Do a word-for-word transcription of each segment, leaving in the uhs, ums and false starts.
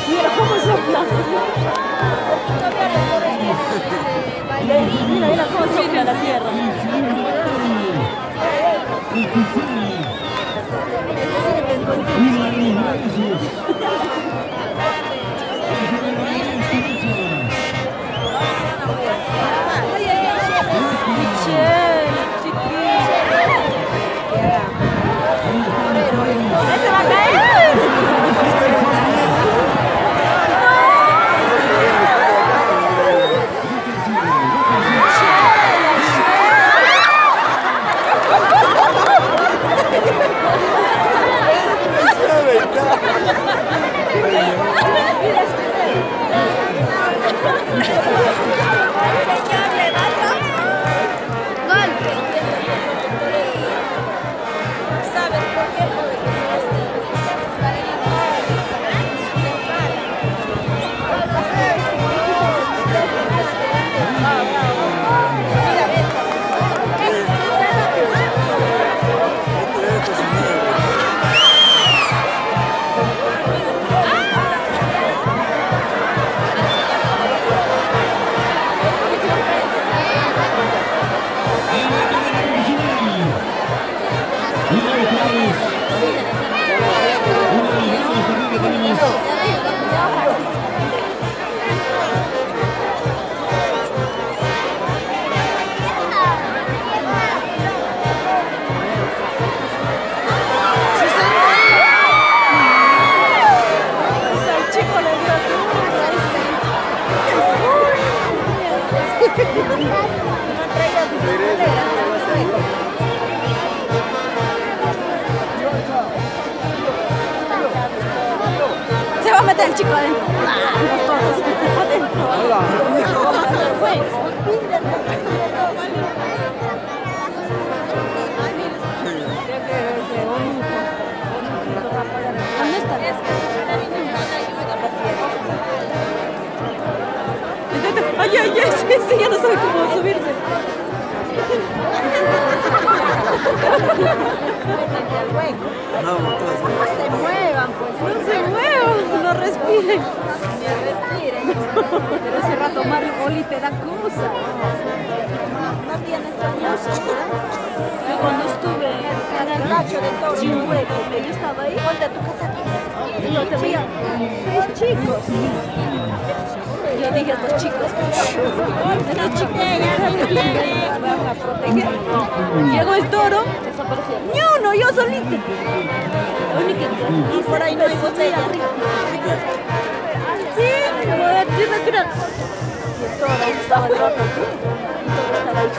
Mira cómo sopla. Mira, mira cómo sopla la tierra. ¡Ese va a caer! Se va a meter el chico adentro. ¿Dónde está? Ay, ay, ay, sí, ya no sabe cómo subirse. No, no se muevan, pues. No se muevan, no respiren. Ni respiren. Pero ese rato Margoli te da cosa. No tienes años. Yo cuando estuve en el gacho de todo sin hueco, que yo estaba ahí, ¿dónde tu casa? Yo te veía tres chicos. Yo dije a estos chicos, estos chicos me van a proteger. Llegó el toro, ni uno, yo solito. Y por ahí no hay botella arriba. Sí, como de aquí respirar. Y el toro ahí estaba el rato. El toro estaba ahí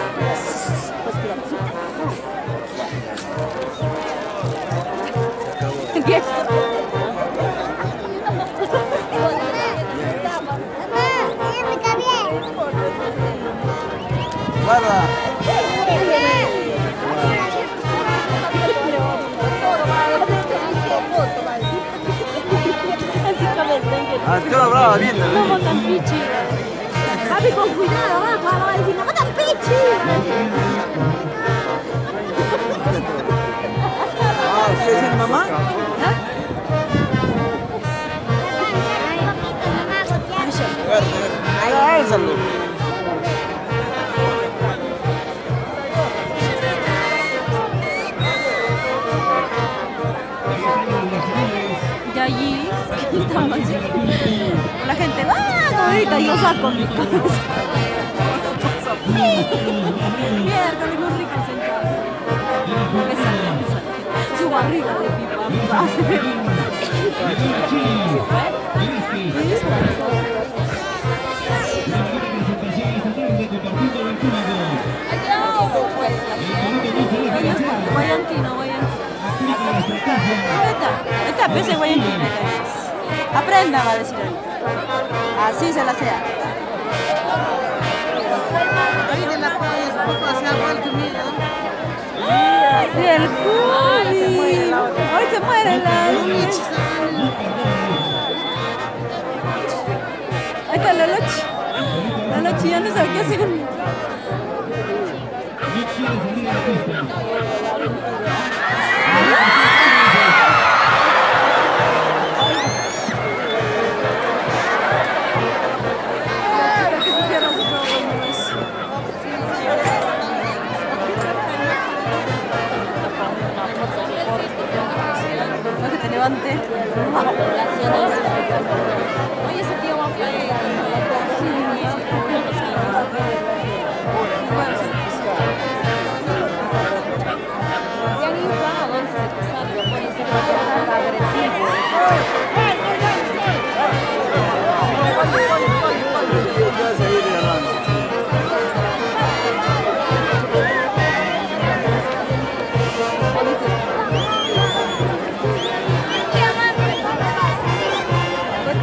respirando. Yes. Guarda. Ah, te lo brava viendo. No matan pichi. Papi, con cuidado, abajo, va a decir, no matan pichi. Ah, ¿usted es mi mamá? Ahí, álzalo. Y allí estamos, la gente va, ah, ahorita yo saco mi cabeza. Mierda, muy rico sentado. Esa, su barriga de pipa. Guayanquino, guayanquino. Esta, esta pese guayanquino. Aprenda, va a decir él. Así se la sea. Sí, el cuy. Hoy se muere la... Ahí está la Lochi. La Lochi ya no sabe qué hacer.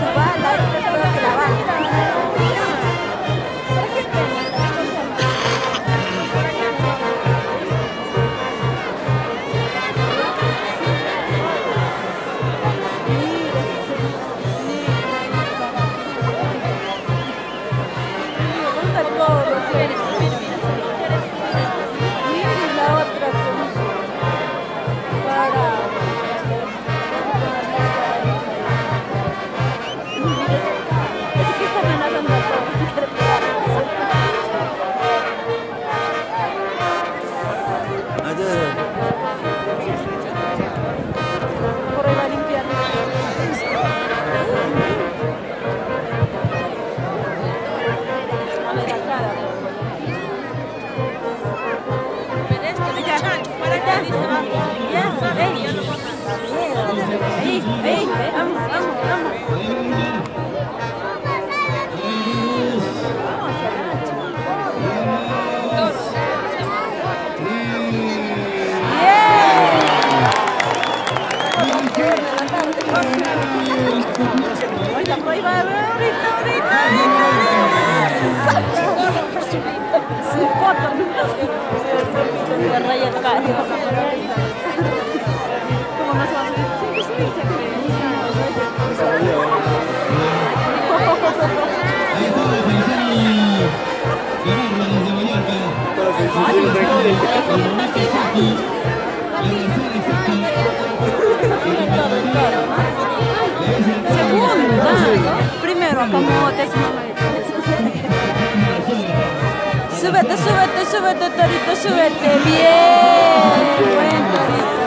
tu bala, esto es peor que la bala. ¿Para qué pena? Primero, como te súbete, súbete, súbete, Torito, súbete. Bien. Buen Torito.